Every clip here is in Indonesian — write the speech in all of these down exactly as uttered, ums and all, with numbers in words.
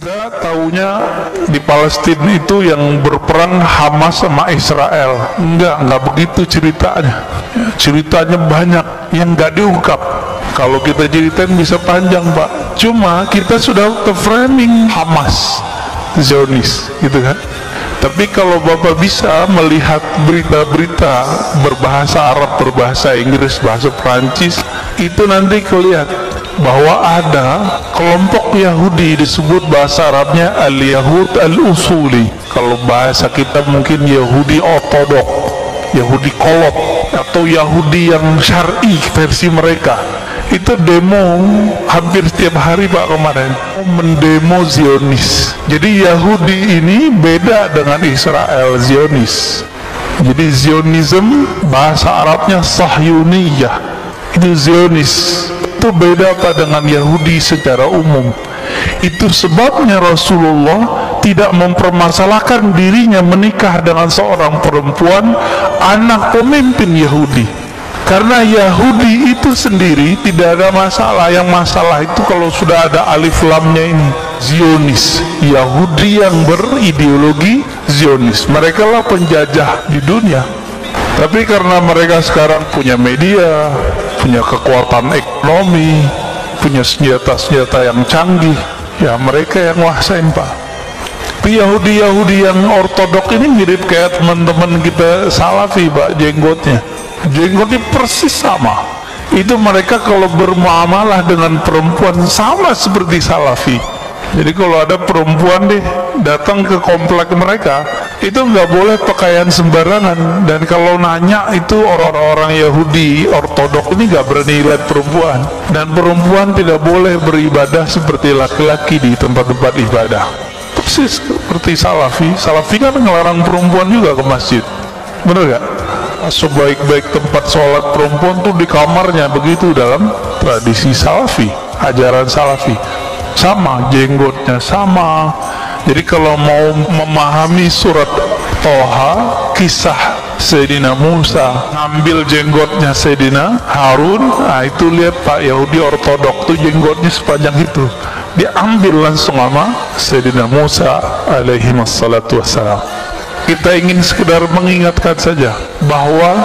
Kita taunya di Palestina itu yang berperang Hamas sama Israel. Enggak, enggak begitu ceritanya. Ceritanya banyak yang enggak diungkap. Kalau kita ceritain bisa panjang, Pak. Cuma kita sudah ke framing Hamas, Zionis, gitu kan. Tapi kalau Bapak bisa melihat berita-berita berbahasa Arab, berbahasa Inggris, bahasa Prancis, itu nanti kelihatan bahwa ada kelompok Yahudi disebut bahasa Arabnya Al-Yahud Al-Usuli. Kalau bahasa kita mungkin Yahudi Ortodok, Yahudi Kolot, atau Yahudi yang syar'i versi mereka. Itu demo hampir setiap hari, Pak, kemarin mendemo Zionis. Jadi Yahudi ini beda dengan Israel Zionis. Jadi Zionism bahasa Arabnya Sahyuniyah, itu Zionis. Itu beda apa dengan Yahudi secara umum. Itu sebabnya Rasulullah tidak mempermasalahkan dirinya menikah dengan seorang perempuan anak pemimpin Yahudi, karena Yahudi itu sendiri tidak ada masalah. Yang masalah itu kalau sudah ada alif lamnya ini, Zionis, Yahudi yang berideologi Zionis. Mereka lah penjajah di dunia. Tapi karena mereka sekarang punya media, punya kekuatan ekonomi, punya senjata-senjata yang canggih, ya mereka yang nguasain, Pak. Tapi Yahudi-Yahudi yang ortodok ini mirip kayak teman-teman kita Salafi, Pak, jenggotnya. Jenggotnya persis sama. Itu mereka kalau bermuamalah dengan perempuan sama seperti Salafi. Jadi kalau ada perempuan deh datang ke komplek mereka, itu nggak boleh pakaian sembarangan. Dan kalau nanya itu orang-orang Yahudi Ortodok ini nggak berani lihat perempuan. Dan perempuan tidak boleh beribadah seperti laki-laki di tempat-tempat ibadah. Persis seperti Salafi. Salafi kan ngelarang perempuan juga ke masjid, bener nggak? Sebaik-baik tempat sholat perempuan tuh di kamarnya, begitu dalam tradisi Salafi, ajaran Salafi. Sama, jenggotnya sama. Jadi kalau mau memahami surat Toha, kisah Sayyidina Musa ngambil jenggotnya Sayyidina Harun, nah itu lihat Pak, Yahudi Ortodok tuh jenggotnya sepanjang itu, dia ambil langsung sama Sayyidina Musa alaihi wassalatu wassalam. Kita ingin sekedar mengingatkan saja bahwa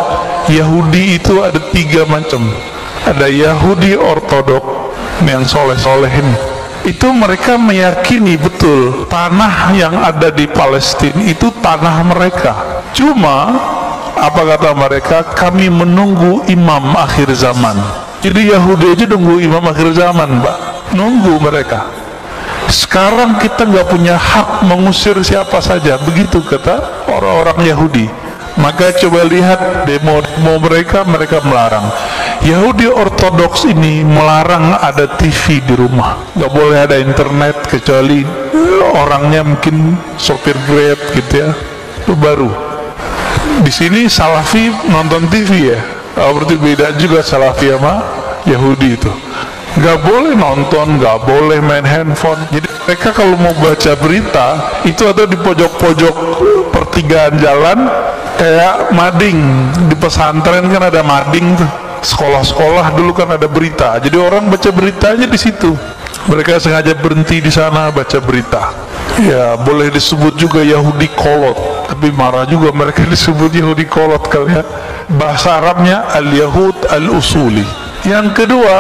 Yahudi itu ada tiga macam. Ada Yahudi Ortodok yang soleh-soleh ini, itu mereka meyakini betul tanah yang ada di Palestina itu tanah mereka. Cuma apa kata mereka? Kami menunggu imam akhir zaman. Jadi Yahudi aja nunggu imam akhir zaman, Pak. Nunggu mereka. Sekarang kita nggak punya hak mengusir siapa saja, begitu kata orang-orang Yahudi. Maka coba lihat demo-demo mereka, mereka melarang. Yahudi Ortodoks ini melarang ada T V di rumah, nggak boleh ada internet kecuali orangnya mungkin sopir Grab gitu ya, itu baru. Di sini Salafi nonton T V ya, oh, berarti beda juga Salafi sama Yahudi itu. Nggak boleh nonton, nggak boleh main handphone. Jadi mereka kalau mau baca berita itu ada di pojok-pojok pertigaan jalan, kayak mading di pesantren kan ada mading tuh. Sekolah-sekolah dulu kan ada berita, jadi orang baca beritanya di situ. Mereka sengaja berhenti di sana baca berita. Ya boleh disebut juga Yahudi Kolot, tapi marah juga mereka disebut Yahudi Kolot kali ya. Bahasa Arabnya Al-Yahud Al-Usuli. Yang kedua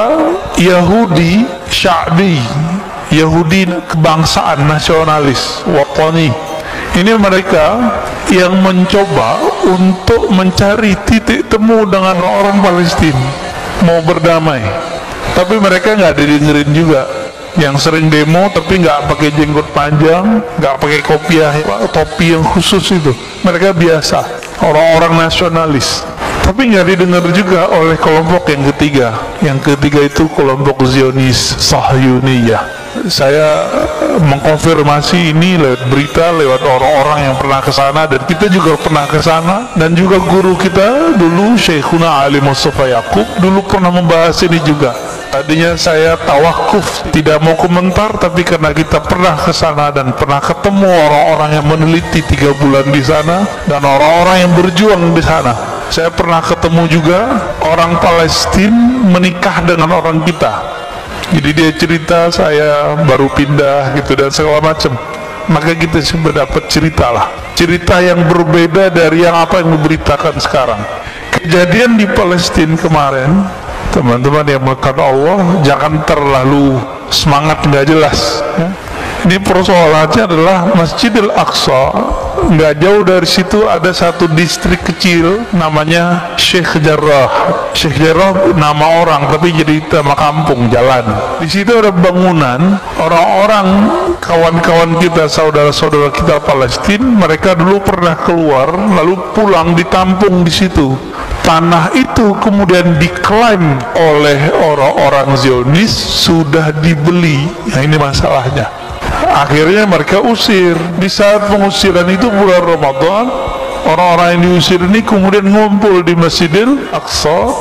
Yahudi Sya'bi, Yahudi kebangsaan, nasionalis, watani. Ini mereka yang mencoba untuk mencari titik temu dengan orang Palestina, mau berdamai. Tapi mereka nggak didengerin juga. Yang sering demo tapi nggak pakai jenggot panjang, nggak pakai kopiah, topi yang khusus itu. Mereka biasa, orang-orang nasionalis. Tapi nggak didengar juga oleh kelompok yang ketiga. Yang ketiga itu kelompok Zionis Sahyuniyah. Saya mengkonfirmasi ini lewat berita, lewat orang-orang yang pernah ke sana, dan kita juga pernah ke sana. Dan juga guru kita dulu, Syekhuna Ali Mustafa Yaqub, dulu pernah membahas ini juga. Tadinya saya tawakuf, tidak mau komentar, tapi karena kita pernah ke sana dan pernah ketemu orang-orang yang meneliti tiga bulan di sana dan orang-orang yang berjuang di sana. Saya pernah ketemu juga orang Palestina menikah dengan orang kita. Jadi dia cerita saya baru pindah gitu dan segala macam. Maka kita sudah dapat cerita lah, cerita yang berbeda dari yang apa yang diberitakan sekarang. Kejadian di Palestina kemarin, teman-teman yang melakukan Allah, jangan terlalu semangat nggak jelas ya. Ini persoalannya adalah Masjidil Aqsa, nggak jauh dari situ ada satu distrik kecil namanya Sheikh Jarrah. Sheikh Jarrah nama orang tapi jadi nama kampung, jalan. Di situ ada bangunan, orang-orang kawan-kawan kita, saudara-saudara kita Palestina, mereka dulu pernah keluar lalu pulang ditampung di situ. Tanah itu kemudian diklaim oleh orang-orang Zionis sudah dibeli. Nah ini masalahnya. Akhirnya mereka usir. Di saat pengusiran itu bulan Ramadan, orang-orang yang diusir ini kemudian ngumpul di Masjidil Aqsa,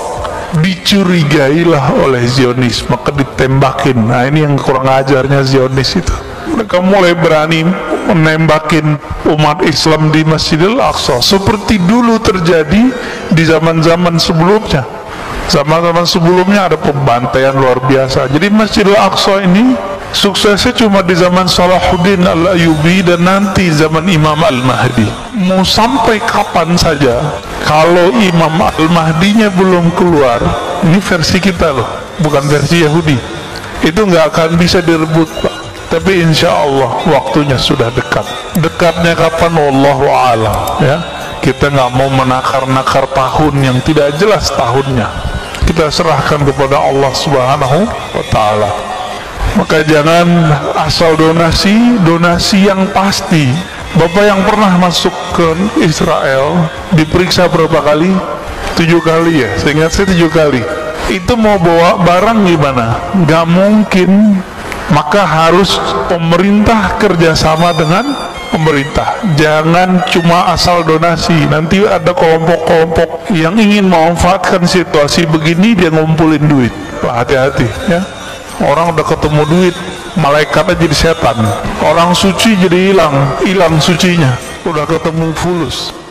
dicurigailah oleh Zionis, maka ditembakin. Nah ini yang kurang ajarnya Zionis itu. Mereka mulai berani menembakin umat Islam di Masjidil Aqsa seperti dulu terjadi di zaman-zaman sebelumnya. Zaman-zaman sebelumnya ada pembantaian luar biasa. Jadi Masjidil Aqsa ini suksesnya cuma di zaman Salahuddin Al-Ayyubi dan nanti zaman Imam Al-Mahdi. Mau sampai kapan saja, kalau Imam Al-Mahdinya belum keluar, ini versi kita loh, bukan versi Yahudi, itu nggak akan bisa direbut Pak. Tapi insya Allah waktunya sudah dekat. Dekatnya kapan? Wallahu a'lam ya. Kita nggak mau menakar-nakar tahun yang tidak jelas tahunnya. Kita serahkan kepada Allah Subhanahu wa ta'ala. Maka jangan asal donasi, donasi yang pasti. Bapak yang pernah masuk ke Israel diperiksa berapa kali? Tujuh kali ya, seingat saya tujuh kali. Itu mau bawa barang gimana? Gak mungkin. Maka harus pemerintah kerjasama dengan pemerintah. Jangan cuma asal donasi. Nanti ada kelompok-kelompok yang ingin memanfaatkan situasi begini, dia ngumpulin duit. Hati-hati ya. Orang udah ketemu duit, malaikatnya jadi setan. Orang suci jadi hilang, hilang sucinya. Udah ketemu fulus.